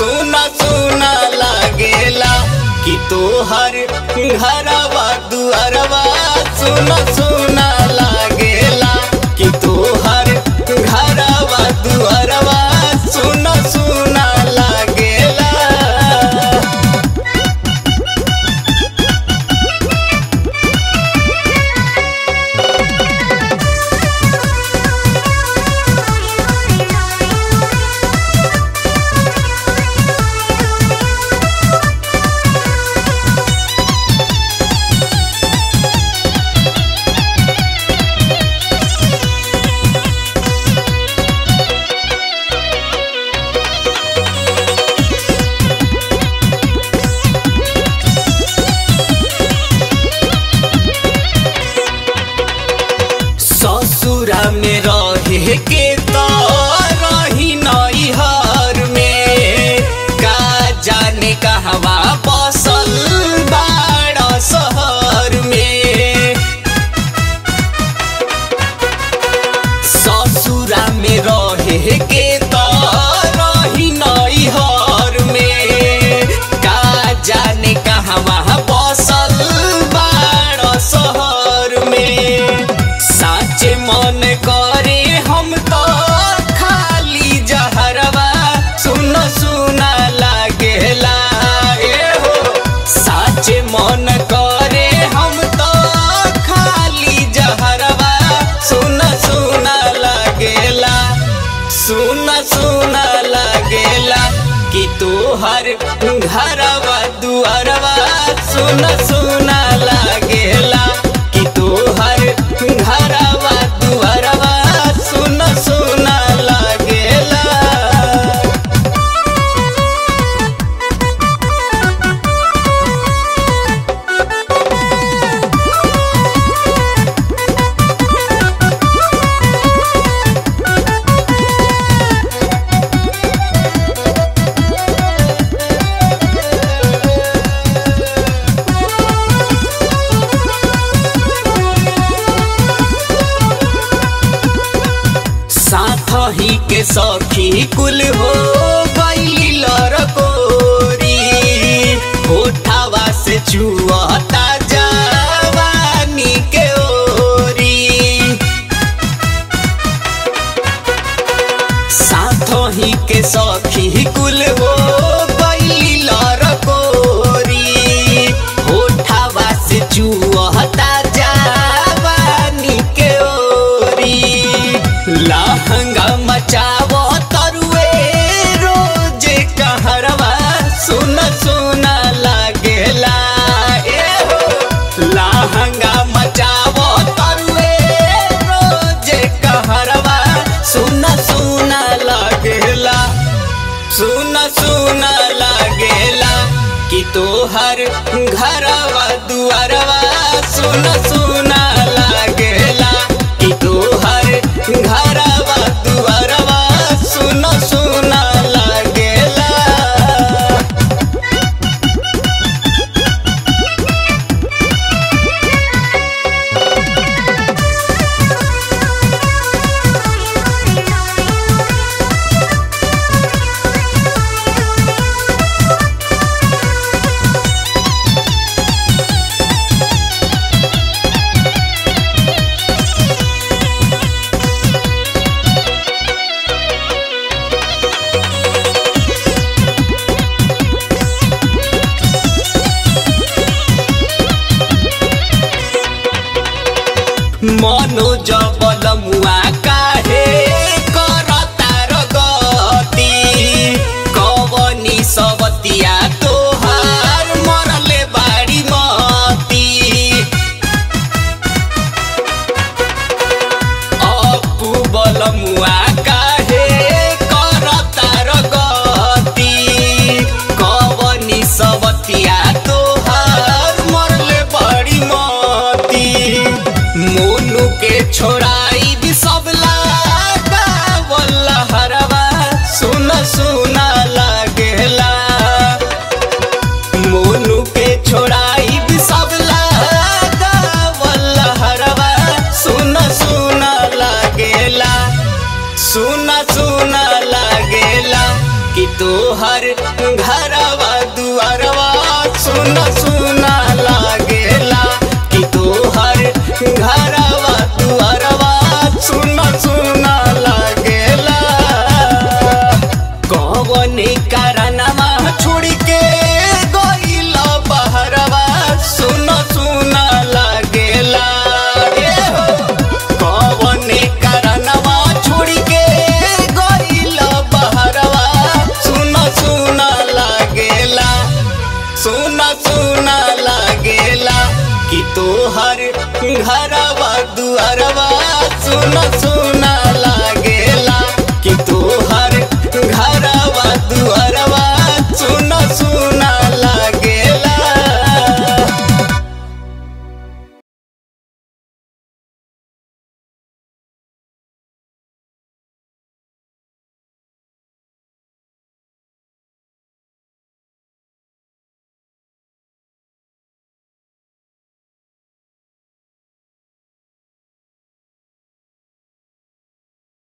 सुना सुना लागेला कि तोहर घरवा दुआरवा सुना सुना लागेला कि तोहर घरवा दुआरवा सुना सुना लागेला। ससुरा में रहे के तो रही नैहर में, का जाने कहवा बसल बाड़ा शहर में। ससुरा में रहे के तो रही नैहर में, का जाने कहवा बसल बाड़ा शहर में। साचे मन करे हम तो खाली जहरवा सुन सुना लागेला हो। साचे मन करे हम तो खाली जहरवा सुन सुना लागेला, सुन सुना लागेला कि तोहर घरवा दुआरवा सुन सुना लागेला कि तोहर घरवा दुआरवा सुन सुना लागेला। साथही के सखी कुल हो गइली लरकोरी, होठवा से चुअता जवानी के ओरी। साथही के सखी कुल हो गइली लरकोरी, होठवा से चुअता जवानी के ओरी। लहंगा मचावो तरुए रोजे कहरवा सुन सुना लागेला हो। लहंगा मचावो तरुए रोजे कहरवा सुन सुना लागेला, सुन सुना लागेला कि तोहर घरवा दुआरवा सुन सुना लागेला कि तोहर घरवा दुआरवा सुन सुना लागेला। मनोज बलमुआ काहे करतार गति, कवनी सबतिया तोहार मरले बाड़ी मती। अपू बलमुआ काहे करतार गति, कवनी सबतिया तोहार मरले बाड़ी मती। मोनू के छोड़ाई भी सब लागल हरवा सुन सुना लागेला। मोनू के छोड़ाई भी सब लागल हरवा सुन सुना लागेला, सुना सुना लागेला कि तोहर तोहर घरवा दुआरवा सुना सुना लागेला कि तोहर घरवा दुआरवा सुना सुना लागेला। कौन कारणवा छोड़ के गइल बहरवा सुना सुना लागेला। कौन कारणवा छोड़ के गइल बहरवा सुना सुना लागेला सुना सुना लागेला कि तोहर घरवा दुआरवा सुना सुना